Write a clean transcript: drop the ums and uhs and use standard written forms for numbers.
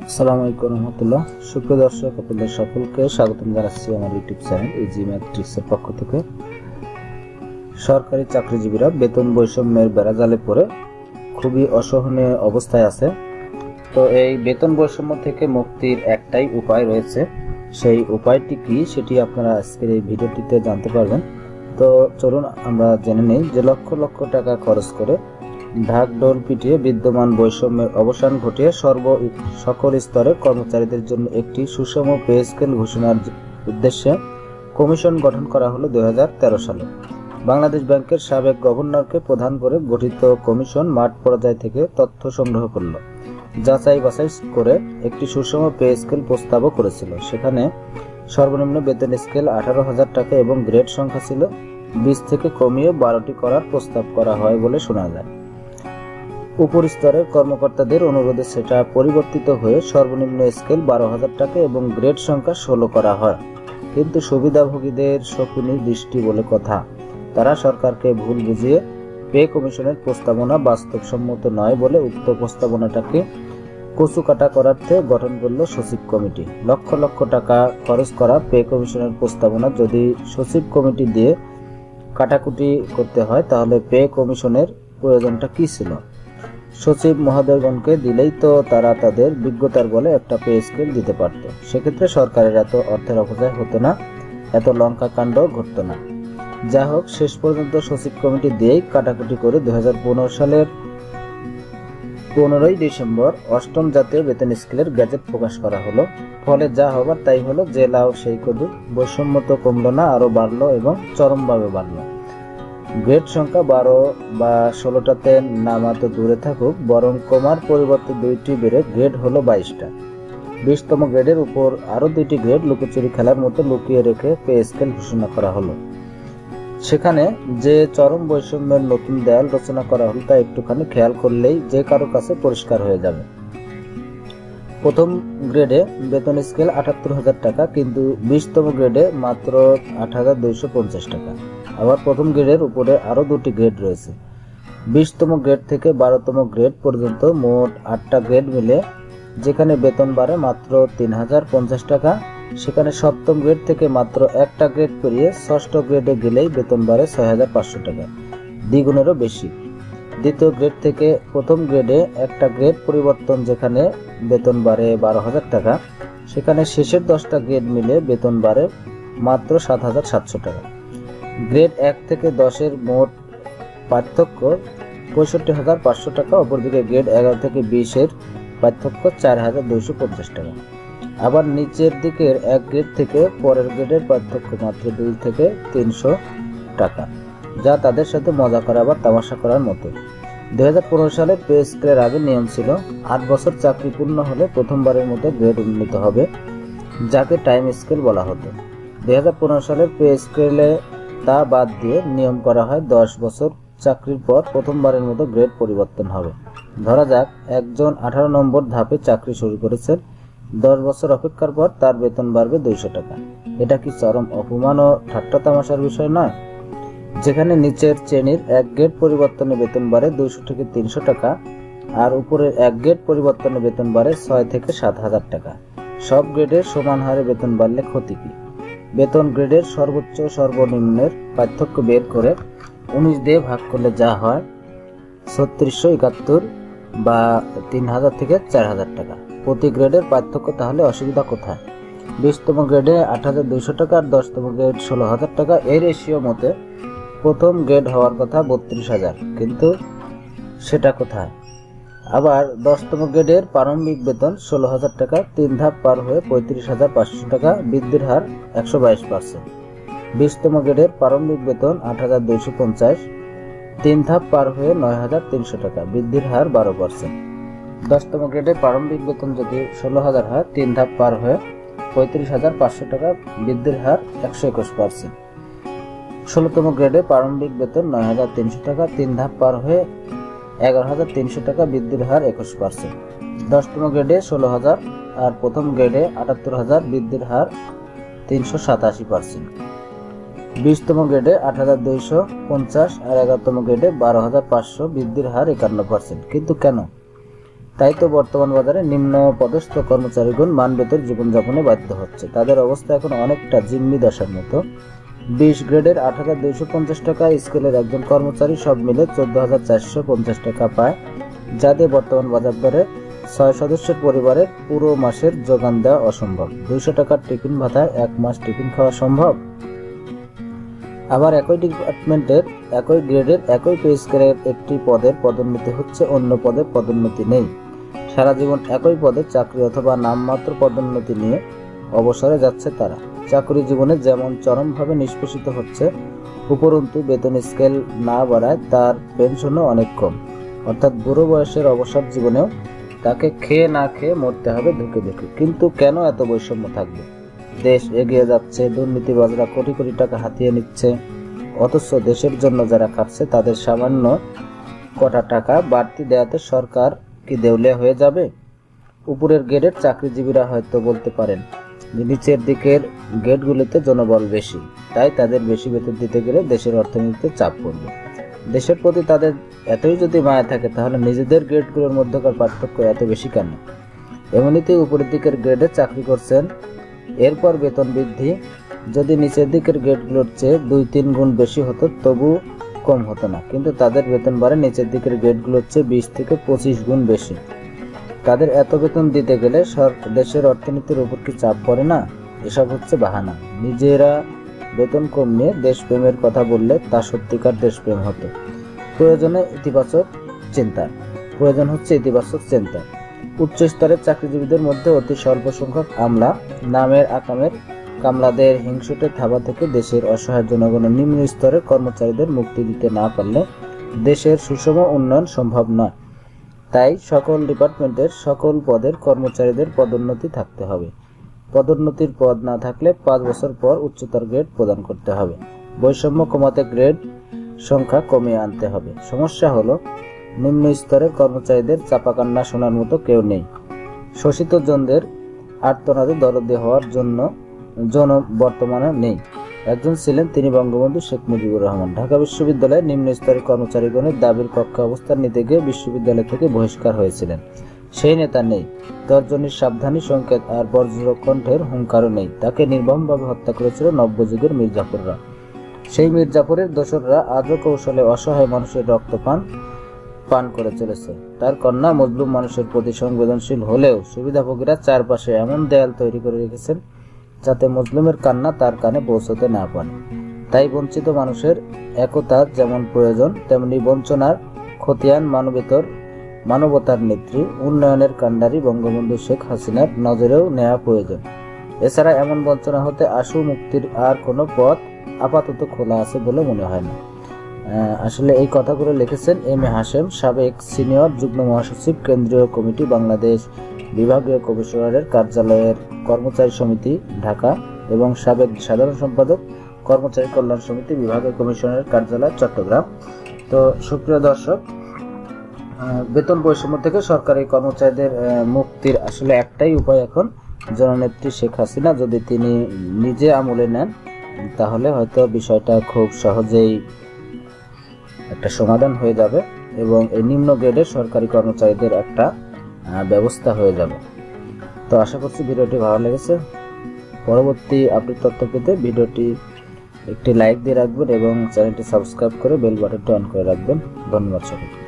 আসসালামু আলাইকুম রহমতুল্লাহ। সুপ্রিয় দর্শক, আপনাদের সকলকে স্বাগতম জানাচ্ছি আমার ইউটিউব চ্যানেল ইজি ম্যাথট্রিক্সের পক্ষ থেকে। সরকারি চাকরিজীবীরা বেতন বৈষম্যের বেড়াজালে পড়ে খুবই অসহনীয় অবস্থায় আছে। তো এই বেতন বৈষম্য থেকে মুক্তির একটাই উপায় রয়েছে। সেই উপায়টি কি, সেটি আপনারা আজকের এই ভিডিওটিতে জানতে পারবেন। তো চলুন আমরা জেনে নেই যে লক্ষ লক্ষ টাকা খরচ করে ঢাকঢোল পিটিয়ে বিদ্যমান বৈষম্যের অবসান ঘটিয়ে সকল স্তরের কর্মচারীদের জন্য একটি সুষম পে স্কেল ঘোষণার উদ্দেশ্যে কমিশন গঠন করা হলো 2013 সালে। বাংলাদেশ ব্যাংকের সাবেক গভর্নরকে প্রধান করে গঠিত কমিশন মাঠ পর্যায় থেকে তথ্য সংগ্রহ করল, যাচাই বাছাই করে একটি সুষম পে স্কেল প্রস্তাবও করেছিল। সেখানে সর্বনিম্ন বেতন স্কেল 18,000 টাকা এবং গ্রেড সংখ্যা ছিল 20 থেকে কমিয়ে 12টি করার প্রস্তাব করা হয় বলে শোনা যায়। উপর স্তরের কর্মকর্তাদের অনুরোধে সেটা পরিবর্তিত হয়ে সর্বনিম্ন স্কেল 12,000 টাকা এবং গ্রেড সংখ্যা 16 করা হয়। কিন্তু সুবিধাভোগীদের শকুনি দৃষ্টি বলে কথা, তারা সরকারকে ভুল বুঝিয়ে পে কমিশনের প্রস্তাবনা বাস্তবসম্মত নয় বলে উক্ত প্রস্তাবনাটাকে কচুকাটা করার্থে গঠন করল সচিব কমিটি। লক্ষ লক্ষ টাকা খরচ করা পে কমিশনের প্রস্তাবনা যদি সচিব কমিটি দিয়ে কাটাকুটি করতে হয়, তাহলে পে কমিশনের প্রয়োজনটা কি ছিল? সচিব মহোদয়গণকে দিলেই তো তারা তাদের বিজ্ঞতার বলে একটা পে স্কেল দিতে পারত। সেক্ষেত্রে সরকারের এত অর্থের অপচয় হতো না, এত লঙ্কা কাণ্ড ঘটতো না। যা হোক, শেষ পর্যন্ত সচিব কমিটি দিয়েই কাটাকুটি করে 2015 সালের 15ই ডিসেম্বর 8ম জাতীয় বেতন স্কেলের গ্যাজেট প্রকাশ করা হলো। ফলে যা হবার তাই হলো, যে লাউ সেই কদু। বৈষম্য তো কমলো না, আরো বাড়লো এবং চরমভাবে বাড়লো। গ্রেড সংখ্যা 12 বা 16টাতে নামা তো দূরে থাকুক, বরং কমার পরিবর্তে 2টি বেড়ে গ্রেড হলো 22টা। 20তম গ্রেডের উপর আরো 2টি গ্রেড লুকোচুরি খেলার মতো লুকিয়ে রেখে পে স্কেল ঘোষণা করা হলো। সেখানে যে চরম বৈষম্যের নতুন দেয়াল রচনা করা হলো তা একটুখানি খেয়াল করলেই যে কারো কাছে পরিষ্কার হয়ে যাবে। প্রথম গ্রেডে বেতন স্কেল 78,000 টাকা, কিন্তু 20তম গ্রেডে মাত্র 8,250 টাকা। আবার প্রথম গ্রেডের উপরে আরো 2টি গ্রেড রয়েছে। 20তম গ্রেড থেকে 12তম গ্রেড পর্যন্ত মোট 8টা গ্রেড মিলে যেখানে বেতন বাড়ে মাত্র 3,050 টাকা, সেখানে 7ম গ্রেড থেকে মাত্র একটা গ্রেড পেরিয়ে 6ষ্ঠ গ্রেডে গেলেই বেতন বাড়ে 6,500 টাকা, দ্বিগুণেরও বেশি। দ্বিতীয় গ্রেড থেকে প্রথম গ্রেডে একটা গ্রেড পরিবর্তন, যেখানে বেতন বাড়ে 12,000 টাকা, সেখানে শেষের 10টা গ্রেড মিলে বেতন বাড়ে মাত্র 7,700 টাকা। গ্রেড 1 থেকে 10-এর মোট পার্থক্য 65,500 টাকা। অপরদিকে গ্রেড 11 থেকে 20-এর পার্থক্য 4,250 টাকা। আবার নিচের দিকের এক গ্রেড থেকে পরের গ্রেডের পার্থক্য মাত্র 2 থেকে 300 টাকা, যা তাদের সাথে মজা করা বা তামাশা করার মতো। 2015 সালে পে স্কেলের আগে নিয়ম ছিল 8 বছর চাকরি পূর্ণ হলে প্রথমবারের মতো গ্রেড উন্নীত হবে, যাকে টাইম স্কেল বলা হতো। 2015 সালের পে স্কেলে তা বাদ দিয়ে নিয়ম করা হয় 10 বছর চাকরির পর প্রথমবারের মতো গ্রেড পরিবর্তন হবে। ধরা যাক একজন 18 নম্বর ধাপে চাকরি শুরু করেছেন, 10 বছর অপেক্ষার পর তার বেতন বাড়বে 200 টাকা। এটা কি চরম অপমান ও ঠাট্টা তামাশার বিষয় নয়? যেখানে নিচের শ্রেণীর এক গ্রেড পরিবর্তনে বেতন বাড়ে 200 থেকে 300 টাকা, আর উপরের এক গ্রেড পরিবর্তনে বেতন বাড়ে 6 থেকে 7,000 টাকা। সব গ্রেডের সমান হারে বেতন বাড়লে ক্ষতি কি? বেতন গ্রেডের সর্বোচ্চ সর্বনিম্নের পার্থক্য বের করে 19 দিয়ে ভাগ করলে যা হয় 3671 বা 3,000 থেকে 4,000 টাকা। প্রতি গ্রেডের পার্থক্য, তাহলে অসুবিধা কোথায়? 20তম গ্রেডে 8,200 টাকা আর 10তম গ্রেড 16,000 টাকা। এই রেশিও মতে প্রথম গ্রেড হওয়ার কথা 32,000, কিন্তু সেটা কোথায়? আবার 10তম গ্রেডের প্রারম্ভিক বেতন 16,000 টাকা, 3 ধাপ পার হয়ে 35,500 টাকা, বৃদ্ধির হার 122%। 20তম গ্রেডের প্রারম্ভিক বেতন 8,250, 3 ধাপ পার হয়ে 9,300 টাকা, বৃদ্ধির হার 12%। 10তম গ্রেডের প্রারম্ভিক বেতন যদি 16,000 হয়, 3 ধাপ পার হয়ে 35,500 টাকা, বৃদ্ধির হার 121%। 16তম গ্রেডে প্রারম্ভিক বেতন 9,300 টাকা, 3 ধাপ পার হয়ে 11,300 টাকা, বৃদ্ধির হার 21%। 10তম গ্রেডে 16,000 আর প্রথম গ্রেডে 78,000, বৃদ্ধির হার 387%। 20তম গ্রেডে 8,250 আর 11তম গ্রেডে 12,500, বৃদ্ধির হার 51%। কিন্তু কেন? তাই তো বর্তমান বাজারে নিম্ন পদস্থ কর্মচারীগণ মানবেতর জীবনযাপনে বাধ্য হচ্ছে। তাদের অবস্থা এখন অনেকটা জিম্মি দশার মতো। 20 গ্রেডের 8,250 টাকা, স্কেলের একজন কর্মচারী সব মিলে 14,450 টাকা পায়, যাদের বর্তমান বাজার দরে 6 সদস্যের পরিবারের পুরো মাসের যোগান দেওয়া অসম্ভব। 200 টাকার টিফিন ভাতায় 1 মাস টিফিন খাওয়া সম্ভব? আবার একই ডিপার্টমেন্টের, একই গ্রেডের, একই পে স্কেলের একটি পদের পদোন্নতি হচ্ছে, অন্য পদের পদোন্নতি নেই। সারা জীবন একই পদে চাকরি অথবা নামমাত্র পদোন্নতি নিয়ে অবসরে যাচ্ছে তারা। চাকরি জীবনে যেমন চরমভাবে নিষ্পেষিত হচ্ছে, উপরন্তু বেতন স্কেল না বাড়ায় তার পেনশনও অনেক কম। অর্থাৎ বুড়ো বয়সের অবসর জীবনেও তাকে খেয়ে না খেয়ে মরতে হবে ধুকে ধুকে। কিন্তু কেন এত বৈষম্য থাকবে? দেশ এগিয়ে যাচ্ছে, দুর্নীতিবাজরা কোটি কোটি টাকা হাতিয়ে নিচ্ছে, অথচ দেশের জন্য যারা খাটছে তাদের সামান্য কটা টাকা বাড়তি দেওয়াতে সরকার কি দেউলিয়া হয়ে যাবে? উপরের গ্রেডের চাকরিজীবীরা হয়তো বলতে পারেন যে নিচের দিকের গ্রেডগুলিতে জনবল বেশি, তাই তাদের বেশি বেতন দিতে গেলে দেশের অর্থনীতিতে চাপ পড়বে। দেশের প্রতি তাদের এতই যদি মায়া থাকে, তাহলে নিজেদের গ্রেডগুলোর মধ্যকার পার্থক্য এত বেশি কেন? এমনিতেই উপরের দিকের গ্রেডে চাকরি করছেন, এরপর বেতন বৃদ্ধি যদি নিচের দিকের গ্রেডগুলোর চেয়ে 2-3 গুণ বেশি হতো তবু কম হতো না, কিন্তু তাদের বেতন বাড়ে নিচের দিকের গ্রেডগুলোর চেয়ে 20 থেকে 25 গুণ বেশি। তাদের এত বেতন দিতে গেলে দেশের অর্থনীতির উপর কি চাপ পড়ে না? এসব হচ্ছে বাহানা। নিজেরা বেতন কম নিয়ে দেশপ্রেমের কথা বললে তা সত্যিকার দেশপ্রেম হতো। প্রয়োজন হচ্ছে ইতিবাচক চিন্তা। উচ্চ স্তরের চাকরিজীবীদের মধ্যে অতি স্বল্প সংখ্যক আমলা, নামের আকামের কামলাদের হিংসুটে থাবা থেকে দেশের অসহায় জনগণের নিম্ন স্তরের কর্মচারীদের মুক্তি দিতে না পারলে দেশের সুষম উন্নয়ন সম্ভব নয়। তাই সকল ডিপার্টমেন্টের সকল পদের কর্মচারীদের পদোন্নতি থাকতে হবে। পদোন্নতির পদ না থাকলে 5 বছর পর উচ্চতর গ্রেড প্রদান করতে হবে। বৈষম্য কমাতে গ্রেড সংখ্যা কমিয়ে আনতে হবে। সমস্যা হলো নিম্ন স্তরের কর্মচারীদের চাপাকান্না শোনার মতো কেউ নেই। শোষিত জনদের আর্তনাদে দরদে হওয়ার জন্য বর্তমানে নেই। একজন ছিলেন, তিনি বঙ্গবন্ধু শেখ মুজিবুর রহমান। ঢাকা বিশ্ববিদ্যালয়ের নিম্ন স্তরের কর্মচারীগণের দাবির পক্ষে অবস্থান নিতে গিয়ে বিশ্ববিদ্যালয় থেকে বহিষ্কার হয়েছিলেন। সেই নেতা নেই। তর্জনীর সাবধানী সংকেত আর বজ্র কণ্ঠের হুঙ্কারও নেই। তাকে নির্মমভাবে হত্যা করেছিল নব্যযুগের মির্জাফররা। সেই মির্জাফরের দোসররা আজও কৌশলে অসহায় মানুষের রক্ত পান করে চলেছে। তার কন্যা মজলুম মানুষের প্রতি সংবেদনশীল হলেও সুবিধাভোগীরা চারপাশে এমন দেয়াল তৈরি করে রেখেছেন যাতে মজলুমের কান্না তার কানে পৌঁছতে না পারে। তাই বঞ্চিত মানুষের একতা যেমন প্রয়োজন, তেমনি বঞ্চনার খতিয়ান মানবতার নেত্রী, উন্নয়নের কাণ্ডারি বঙ্গবন্ধু শেখ হাসিনার নজরেও নেওয়া প্রয়োজন। এছাড়া এমন বঞ্চনা হতে আশু মুক্তির আর কোনো পথ আপাতত খোলা আছে বলে মনে হয় না। আসলে এই কথাগুলো লিখেছেন এম এ হাশেম, সাবেক সিনিয়র যুগ্ম মহাসচিব, কেন্দ্রীয় কমিটি বাংলাদেশ বিভাগীয় কমিশনারের কার্যালয়ের কর্মচারী সমিতি ঢাকা, এবং সাবেক সাধারণ সম্পাদক, কর্মচারী কল্যাণ সমিতি বিভাগীয় কমিশনারের কার্যালয় চট্টগ্রাম। তো সুপ্রিয় দর্শক, বেতন বৈষম্য থেকে সরকারি কর্মচারীদের মুক্তির আসলে একটাই উপায় এখন, জননেত্রী শেখ হাসিনা যদি তিনি নিজে আমলে নেন তাহলে হয়তো বিষয়টা খুব সহজেই একটা সমাধান হয়ে যাবে এবং এই নিম্ন গ্রেডের সরকারি কর্মচারীদের একটা ব্যবস্থা হয়ে যাবে। তো আশা করছি ভিডিওটি ভালো লেগেছে। পরবর্তী আপডেট তথ্য পেতে ভিডিওটি একটি লাইক দিয়ে রাখবেন এবং চ্যানেলটি সাবস্ক্রাইব করে বেল বাটনটি অন করে রাখবেন। ধন্যবাদ সকলকে।